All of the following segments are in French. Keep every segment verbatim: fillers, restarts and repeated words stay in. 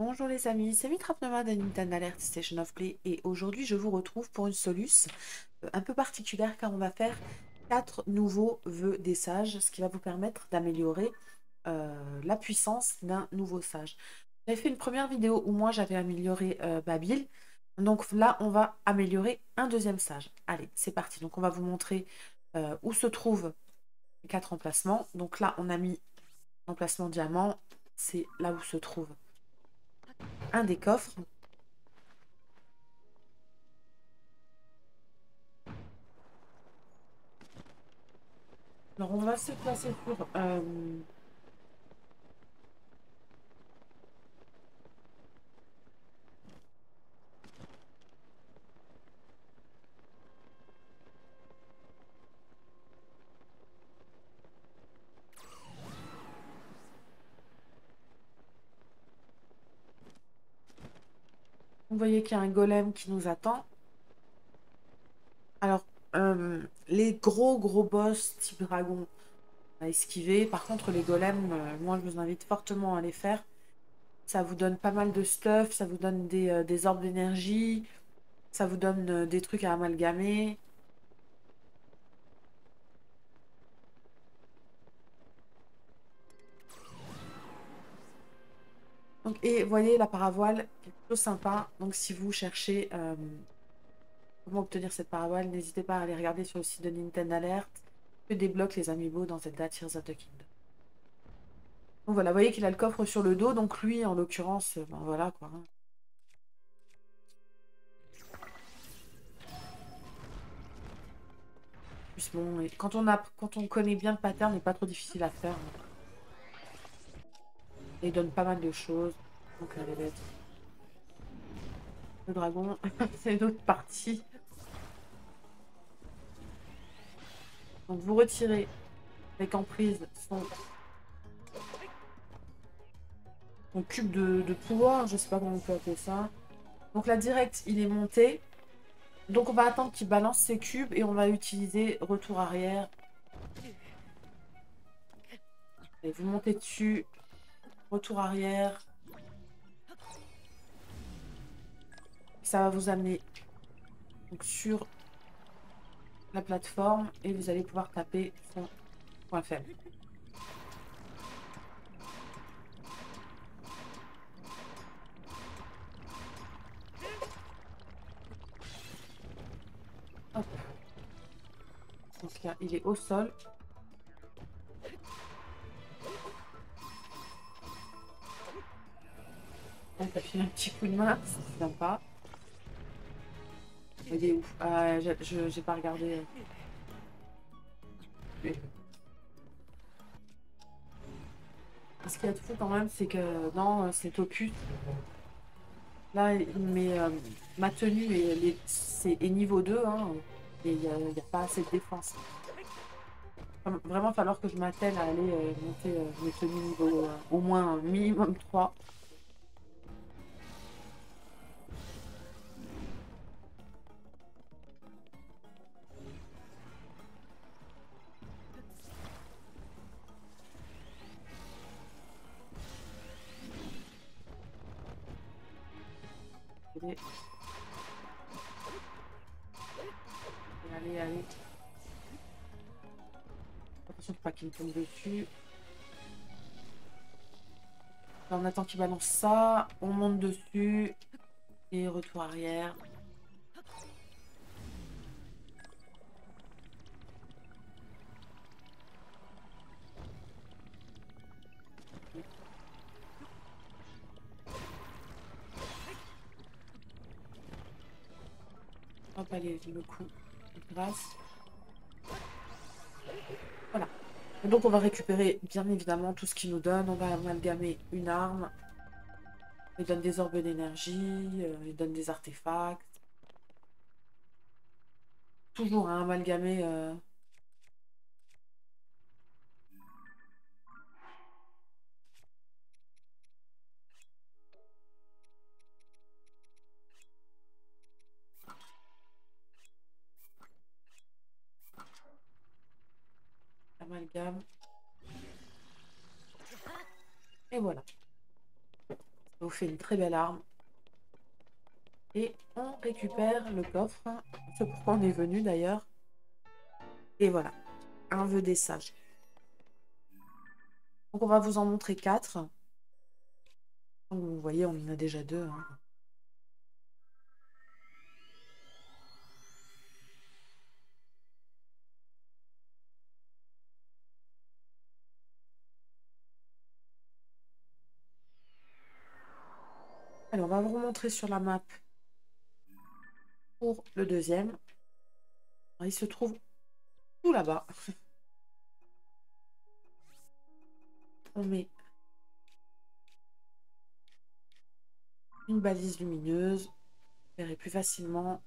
Bonjour les amis, c'est Mitrapnoma de Nintendo Alert Station of Play et aujourd'hui je vous retrouve pour une soluce euh, un peu particulière car on va faire quatre nouveaux vœux des sages, ce qui va vous permettre d'améliorer euh, la puissance d'un nouveau sage. J'avais fait une première vidéo où moi j'avais amélioré euh, Babil, donc là on va améliorer un deuxième sage. Allez, c'est parti, donc on va vous montrer euh, où se trouvent les quatre emplacements. Donc là on a mis l'emplacement diamant, c'est là où se trouve un des coffres. Alors, on va se placer sur... euh, vous voyez qu'il y a un golem qui nous attend. Alors, euh, les gros, gros boss type dragon à esquiver. Par contre, les golems, euh, moi, je vous invite fortement à les faire. Ça vous donne pas mal de stuff. Ça vous donne des, euh, des orbes d'énergie. Ça vous donne euh, des trucs à amalgamer. Donc, et vous voyez, la paravoile est plutôt sympa. Donc, si vous cherchez euh, comment obtenir cette paravoile, n'hésitez pas à aller regarder sur le site de Nintendo Alert. Que débloque les amiibo dans Zelda Tears of the Kingdom. Donc voilà, vous voyez qu'il a le coffre sur le dos, donc lui, en l'occurrence, euh, ben voilà quoi. Hein. Plus bon, et quand on a, quand on connaît bien le pattern, il n'est pas trop difficile à faire. Hein. Et il donne pas mal de choses. Donc là, les lettres. Le dragon, c'est une autre partie. Donc vous retirez avec emprise son, son cube de, de pouvoir, je sais pas comment on peut appeler ça. Donc là, direct, il est monté. Donc on va attendre qu'il balance ses cubes et on va utiliser retour arrière. Et vous montez dessus, retour arrière. Ça va vous amener donc, sur la plateforme et vous allez pouvoir taper son point faible. Hop. Donc là, il est au sol. On a fait un petit coup de main, c'est sympa. Il est où? Ah, je j'ai pas regardé. Ce qu'il y a de fou quand même, c'est que dans cet opus, là, mais, euh, ma tenue est, est, c'est, est niveau deux, hein, et il n'y a, y a pas assez de défense. Il va vraiment falloir que je m'attelle à aller euh, monter euh, mes tenues niveau euh, au moins un minimum trois. Allez, allez, allez. Attention pour pas qu'il me tombe dessus. Là, on attend qu'il balance ça. On monte dessus. Et retour arrière. Hop, allez, le coup de grâce. Voilà. Et donc, on va récupérer, bien évidemment, tout ce qu'il nous donne. On va amalgamer une arme. Il donne des orbes d'énergie. Euh, il donne des artefacts. Toujours à amalgamer. Euh, amalgame. Et voilà. Ça vous fait une très belle arme. Et on récupère le coffre. C'est pourquoi on est venu d'ailleurs. Et voilà, un vœu des sages. Donc on va vous en montrer quatre. Comme vous voyez, on en a déjà deux. Hein. Alors, on va vous montrer sur la map pour le deuxième. Alors, il se trouve tout là-bas. On met une balise lumineuse. Vous verrez plus facilement.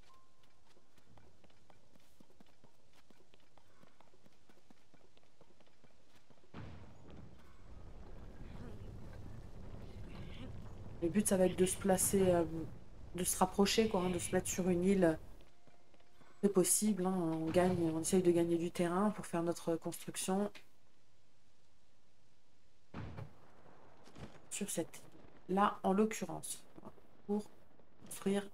Le but, ça va être de se placer, euh, de se rapprocher, quoi, hein, de se mettre sur une île. C'est possible. Hein, on gagne, on essaye de gagner du terrain pour faire notre construction. Sur cette île-là, en l'occurrence, pour construire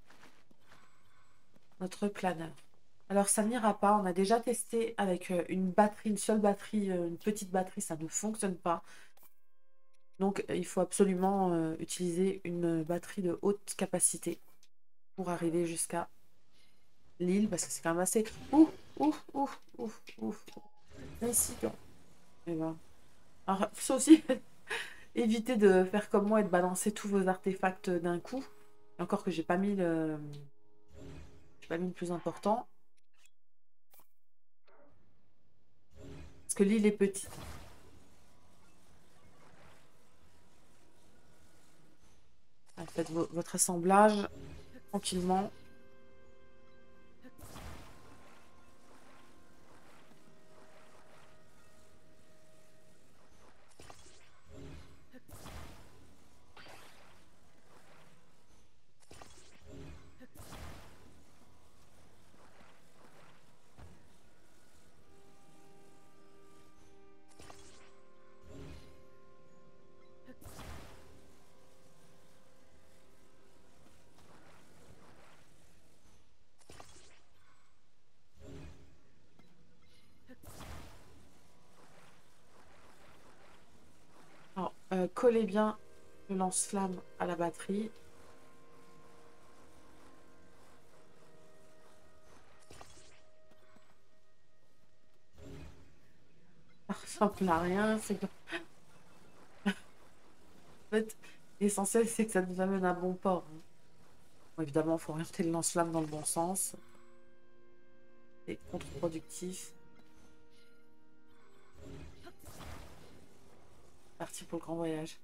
notre planeur. Alors, ça n'ira pas. On a déjà testé avec euh, une batterie, une seule batterie, euh, une petite batterie, ça ne fonctionne pas. Donc, il faut absolument euh, utiliser une batterie de haute capacité pour arriver jusqu'à l'île, parce que c'est quand même assez... Ouf, ouf, ouf, ouf, ouf. Ici, donc. Eh ben. Alors, faut aussi éviter de faire comme moi et de balancer tous vos artefacts d'un coup. Encore que j'ai pas mis le... J'ai pas mis le plus important. Parce que l'île est petite. Faites vo votre assemblage tranquillement. Alors, euh, collez bien le lance-flamme à la batterie. Ça ressemble à rien. C'est que... En fait, l'essentiel, c'est que ça nous amène à bon port. Hein. Bon, évidemment, il faut orienter le lance-flamme dans le bon sens. C'est contre-productif. Parti pour le grand voyage.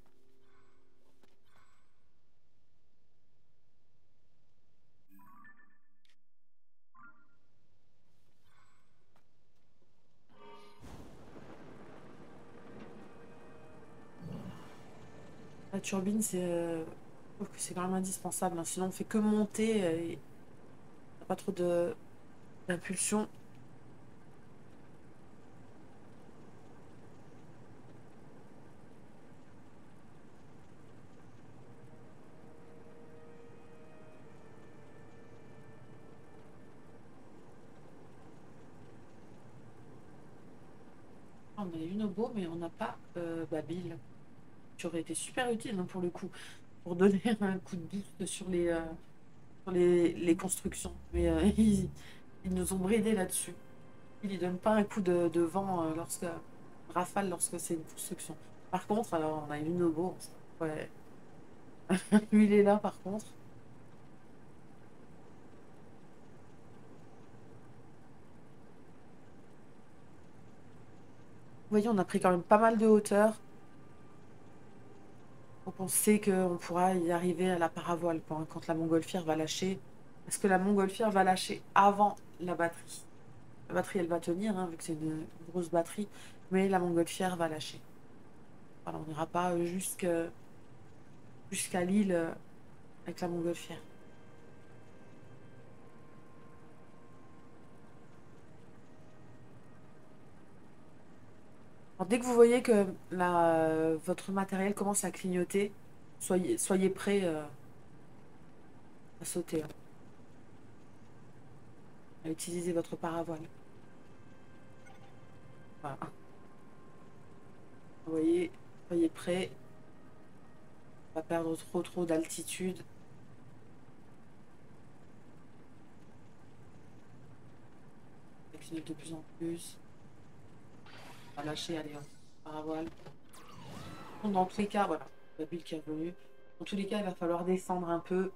La turbine, c'est euh, je trouve que c'est quand même indispensable. Hein. Sinon, on fait que monter euh, et on n'a pas trop de d'impulsion. On a une obo, mais on n'a pas euh, Babil, qui aurait été super utile hein, pour le coup, pour donner un coup de boost sur les, euh, sur les, les constructions. Mais euh, ils, ils nous ont bridés là-dessus. Ils ne donnent pas un coup de, de vent euh, lorsque rafale lorsque c'est une construction. Par contre, alors on a une obo. Ouais. Lui, il est là par contre. Vous voyez, on a pris quand même pas mal de hauteur. Donc on sait qu'on pourra y arriver à la paravoile quand, quand la montgolfière va lâcher. Est-ce que la montgolfière va lâcher avant la batterie? La batterie, elle va tenir, hein, vu que c'est une, une grosse batterie, mais la montgolfière va lâcher. Voilà, on n'ira pas jusqu'à jusqu'à l'île euh, avec la montgolfière. Alors, dès que vous voyez que la, votre matériel commence à clignoter, soyez, soyez prêts euh, à sauter, hein, à utiliser votre paravoile. Voilà. Vous voyez, soyez prêts. Pas perdre trop trop d'altitude. Actionner de plus en plus. On va lâcher, allez, hop, paravoile. Dans tous les cas, voilà, la bulle qui est revenue. Dans tous les cas, il va falloir descendre un peu.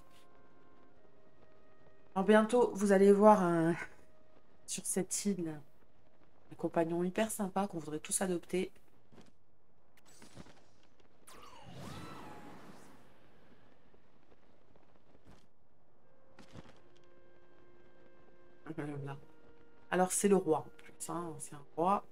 Alors bientôt, vous allez voir un... sur cette île un compagnon hyper sympa qu'on voudrait tous adopter. Là. Alors c'est le roi, en plus, hein, c'est un roi.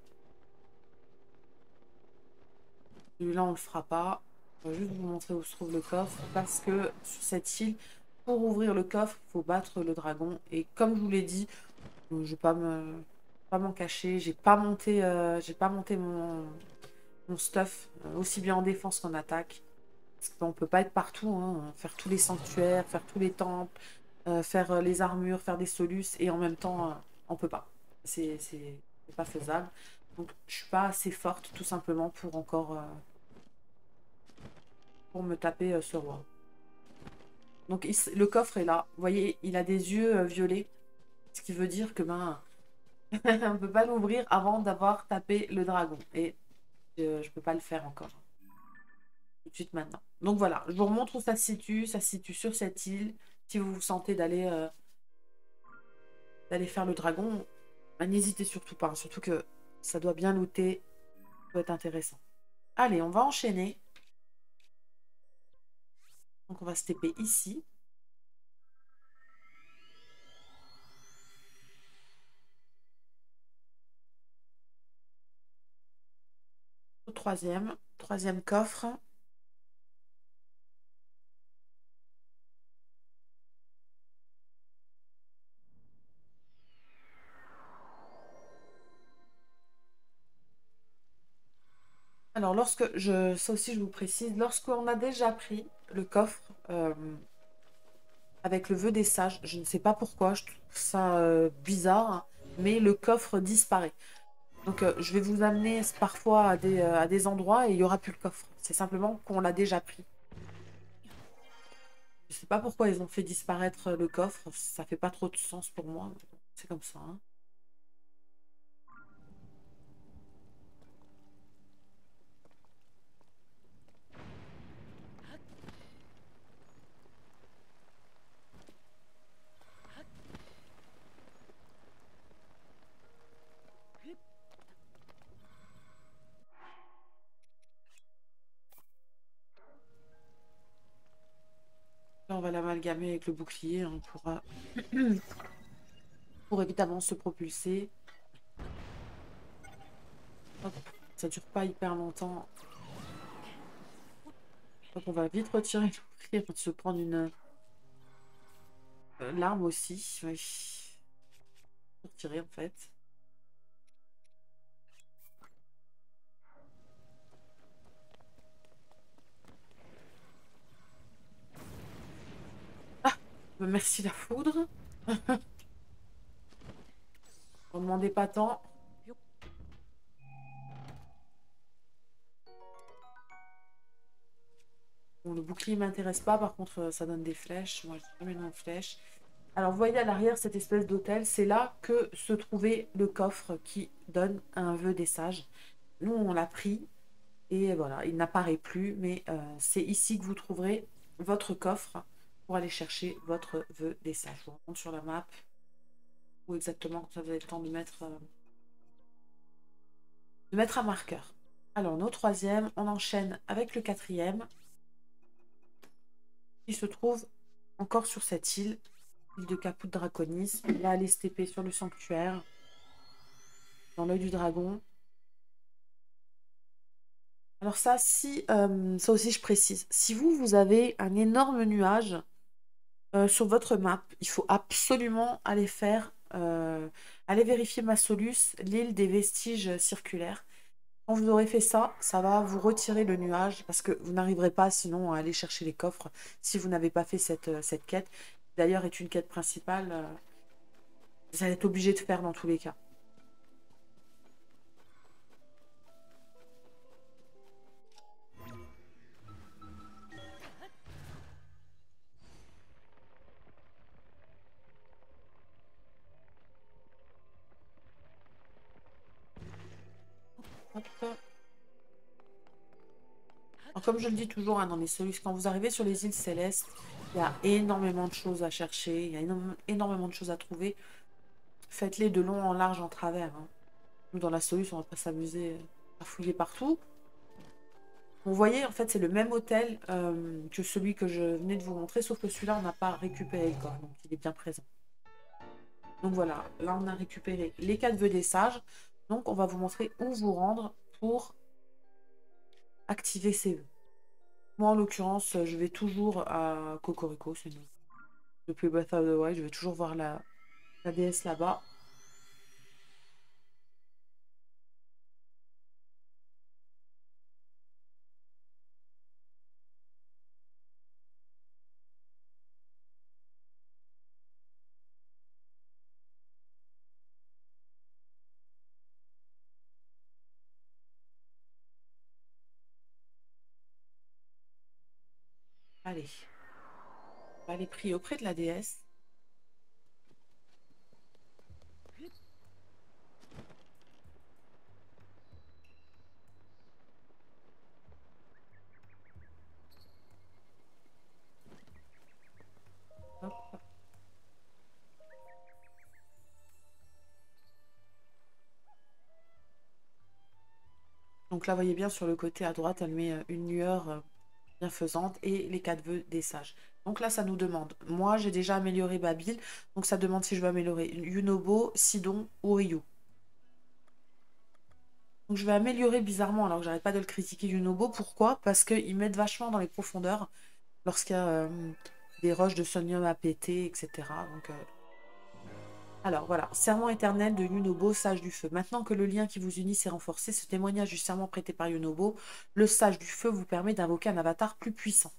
Celui-là, on ne le fera pas. Je vais juste vous montrer où se trouve le coffre. Parce que sur cette île, pour ouvrir le coffre, il faut battre le dragon. Et comme je vous l'ai dit, je ne vais pas me pas m'en cacher. J'ai pas monté, euh, j'ai pas monté mon, mon stuff euh, aussi bien en défense qu'en attaque. Parce qu'on ne peut pas être partout, hein, faire tous les sanctuaires, faire tous les temples, euh, faire euh, les armures, faire des solus, et en même temps, euh, on peut pas. C'est c'est- c'est pas faisable. Donc je suis pas assez forte tout simplement pour encore euh, pour me taper euh, ce roi. Donc il s- le coffre est là. Vous voyez, il a des yeux euh, violets. Ce qui veut dire que ben on peut pas l'ouvrir avant d'avoir tapé le dragon. Et euh, je peux pas le faire encore. Tout de suite maintenant. Donc voilà, je vous remontre où ça se situe. Ça se situe sur cette île. Si vous vous sentez d'aller euh, d'aller faire le dragon, bah, n'hésitez surtout pas, hein. Surtout que ça doit bien looter. Ça doit être intéressant. Allez, on va enchaîner. Donc on va se T P ici. Au troisième. Troisième coffre. Alors, lorsque je, ça aussi, je vous précise, lorsqu'on a déjà pris le coffre euh, avec le vœu des sages, je ne sais pas pourquoi, je trouve ça euh, bizarre, hein, mais le coffre disparaît. Donc, euh, je vais vous amener parfois à des, euh, à des endroits et il n'y aura plus le coffre. C'est simplement qu'on l'a déjà pris. Je ne sais pas pourquoi ils ont fait disparaître le coffre, ça fait pas trop de sens pour moi. C'est comme ça, hein. Là, on va l'amalgamer avec le bouclier, hein, pour, euh, pour évidemment se propulser. Hop, ça dure pas hyper longtemps. Donc on va vite retirer le bouclier avant de se prendre une euh, larme aussi. Oui. Pour tirer en fait. Ah, bah, merci la foudre. On ne demandait pas tant. Bon, le bouclier m'intéresse pas, par contre euh, ça donne des flèches. Moi je jamais de flèches. Alors vous voyez à l'arrière cette espèce d'hôtel, c'est là que se trouvait le coffre qui donne un vœu des sages. Nous on l'a pris et voilà, il n'apparaît plus, mais euh, c'est ici que vous trouverez votre coffre pour aller chercher votre vœu des sages. Je vous remonte sur la map où exactement, comme ça vous avez le temps de mettre, euh, de mettre un marqueur. Alors, nos troisième, on enchaîne avec le quatrième, qui se trouve encore sur cette île, île de Caput Draconis. On va aller se T P sur le sanctuaire, dans l'œil du dragon. Alors ça, si, euh, ça aussi je précise, si vous, vous avez un énorme nuage euh, sur votre map, il faut absolument aller faire, euh, aller vérifier ma Solus, l'île des vestiges circulaires. Quand vous aurez fait ça, ça va vous retirer le nuage parce que vous n'arriverez pas sinon à aller chercher les coffres si vous n'avez pas fait cette, euh, cette quête. D'ailleurs, est une quête principale. euh, Vous allez être obligé de faire dans tous les cas. Hop. Alors, comme je le dis toujours hein, dans les solutions, quand vous arrivez sur les îles célestes, il y a énormément de choses à chercher, il y a énorme- énormément de choses à trouver. Faites-les de long en large en travers. hein. Nous, dans la solution, on va pas s'amuser à fouiller partout. Vous voyez, en fait, c'est le même hôtel euh, que celui que je venais de vous montrer, sauf que celui-là, on n'a pas récupéré le corps, donc il est bien présent. Donc voilà, là, on a récupéré les quatre vœux des sages. Donc, on va vous montrer où vous rendre pour activer ces vœux. Moi, en l'occurrence, je vais toujours à Cocorico, c'est nous. Depuis Breath of the Wild, je vais toujours voir la, la déesse là-bas. Allez, on va aller prier auprès de la déesse. Hop. Donc là, vous voyez bien sur le côté à droite, elle met euh, une lueur euh, bienfaisante et les quatre vœux des sages. Donc là, ça nous demande. Moi, j'ai déjà amélioré Babil, donc ça demande si je veux améliorer Yunobo, Sidon ou Ryu. Donc je vais améliorer bizarrement, alors que j'arrête pas de le critiquer Yunobo. Pourquoi? Parce qu'il m'aide vachement dans les profondeurs lorsqu'il y a euh, des roches de sonium à péter, et cetera. Donc, euh, alors voilà, serment éternel de Yunobo, sage du feu. Maintenant que le lien qui vous unit s'est renforcé, ce témoignage du serment prêté par Yunobo, le sage du feu vous permet d'invoquer un avatar plus puissant.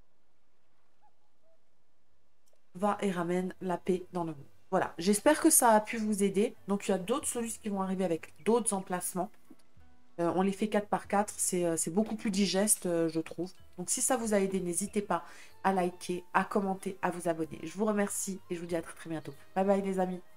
Va et ramène la paix dans le monde. Voilà, j'espère que ça a pu vous aider. Donc il y a d'autres solutions qui vont arriver avec d'autres emplacements. Euh, on les fait quatre par quatre, c'est euh, c'est beaucoup plus digeste, euh, je trouve. Donc si ça vous a aidé, n'hésitez pas à liker, à commenter, à vous abonner. Je vous remercie et je vous dis à très très bientôt. Bye bye les amis.